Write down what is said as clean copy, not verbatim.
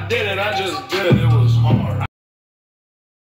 I did it, I just did it. It was hard.